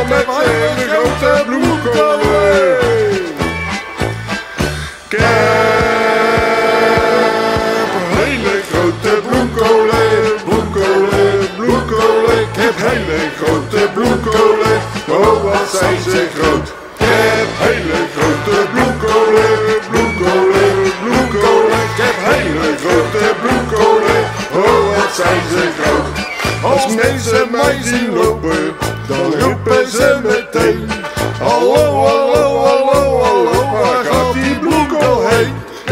met hele grote bloemkolen. Ik heb hele grote bloemkolen, bloemkolen, bloemkolen. Ik heb hele grote bloemkolen, oh wat zijn ze groot. Ik heb hele grote bloemkolen, bloemkolen, bloemkolen. Ik heb hele grote bloemkolen, oh wat zijn ze groot. Als mensen mij zien lopen, dan roepen ze meteen: hallo, hallo, hallo, hallo, waar gaat die bloemkool heen?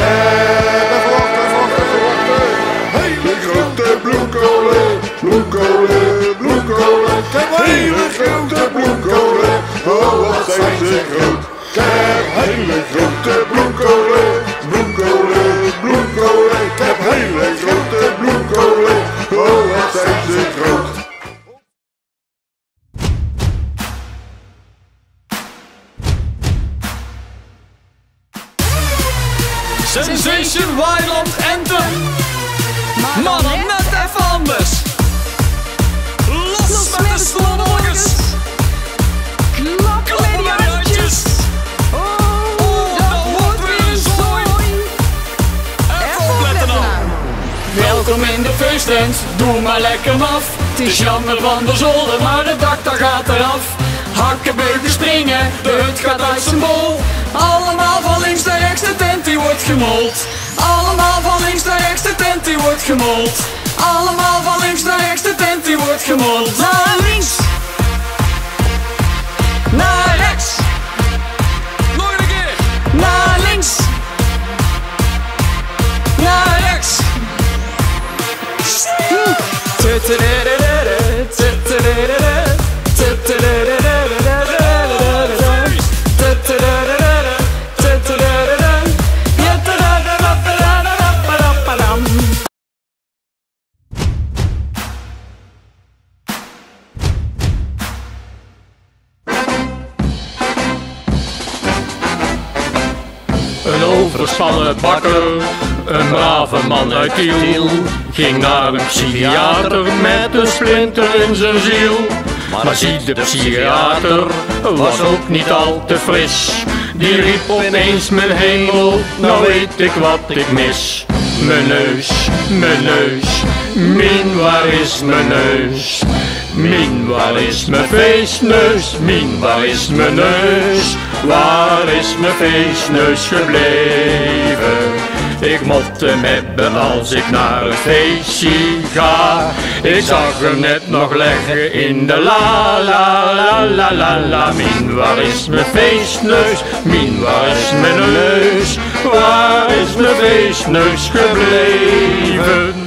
Hele grote bloemkolen, bloemkolen, bloemkolen. Ik heb hele grote bloemkolen, oh wat zijn ze groot. Ik heb hele grote bloemkolen, bloemkolen, bloemkolen. Ik heb hele grote bloemkolen, oh wat zijn ze groot. Sensation Wildland Anthem. Mannen net even anders. Los met de slobbertjes. Klappen met die handjes. Oh, dat wordt weer een zooi. Even opletten dan. Welkom in de feesttent, doe maar lekker maf. Het is jammer van de zolder, maar het dak daar gaat eraf. Hakkenbeuken springen, de hut gaat uit zijn bol. Allemaal van links naar rechts, de tent die wordt gemold. Allemaal van links naar rechts, de tent die wordt gemold. Allemaal van links naar rechts, de tent die wordt gemold. Naar links. Naar rechts. Nog een keer. Naar links. Naar rechts. Een overspannen bakker, een brave man uit Tiel, ging naar een psychiater met een splinter in zijn ziel. Maar zie, de psychiater was ook niet al te fris. Die riep opeens: mijn hemel, nou weet ik wat ik mis. Mijn neus, Mien, waar is mijn neus? Mien, waar is mijn feestneus? Mien, waar is mijn neus? Waar is mijn feestneus gebleven? Ik mocht hem hebben als ik naar een feestje ga. Ik zag hem net nog leggen in de la la la la la la. Mien, waar is mijn feestneus? Mien, waar is mijn neus? Waar is mijn feestneus gebleven?